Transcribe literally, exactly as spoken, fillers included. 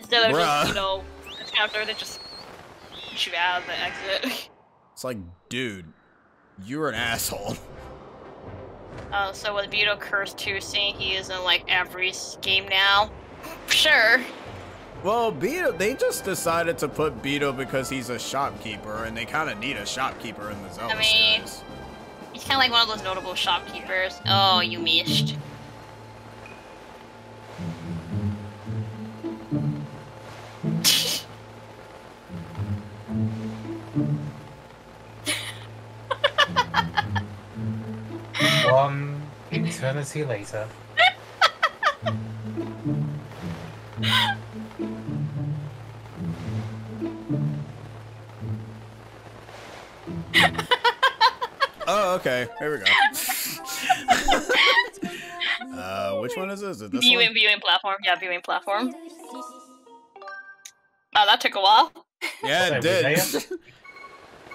Instead of Bruh. just, you know, after they just shoot out of the exit. It's like, dude, you're an asshole. Uh, so with Beto Curse two saying he is in like every game now, sure. Well, Beto, they just decided to put Beto because he's a shopkeeper, and they kind of need a shopkeeper in the Zelda I mean, series. he's kind of like one of those notable shopkeepers. Oh, you missed. One eternity later. Oh, okay. Here we go. uh, which one is this? Is it this Viewing, one? viewing platform. Yeah, viewing platform. Oh, that took a while. Yeah, it did.